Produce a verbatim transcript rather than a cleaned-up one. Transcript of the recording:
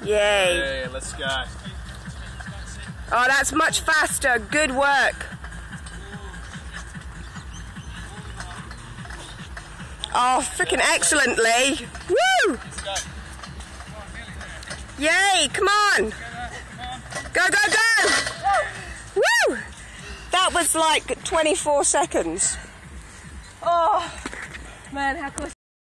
Yay. Hey, let's go. Oh, that's much faster. Good work. Oh, freaking excellent, Leigh. Woo! Yay, come on. Go, go, go. Woo! That was like twenty-four seconds. Oh, man, how close.